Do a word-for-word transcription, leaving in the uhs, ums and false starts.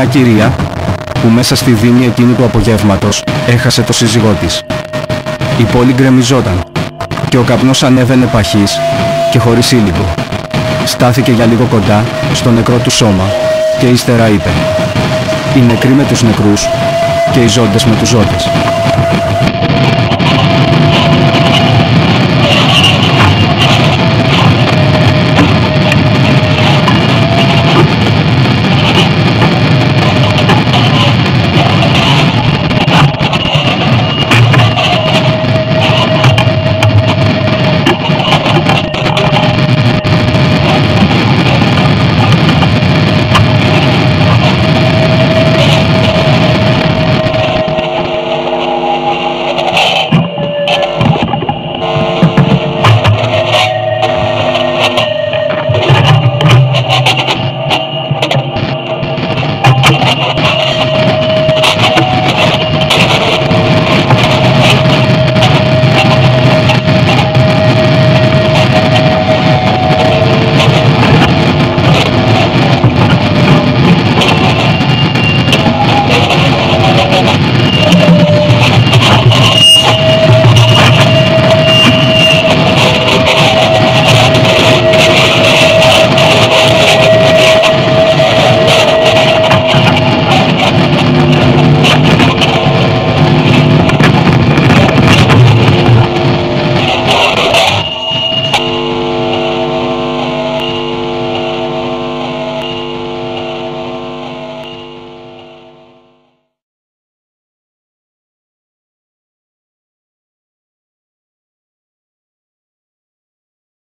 μια κυρία που μέσα στη δίνη εκείνου του απογεύματος έχασε το σύζυγό της. Η πόλη γκρεμιζόταν και ο καπνός ανέβαινε παχύς και χωρίς ήλικο. Στάθηκε για λίγο κοντά στο νεκρό του σώμα και ύστερα είπε: «Οι νεκροί με τους νεκρούς και οι ζώντες με τους ζώντες».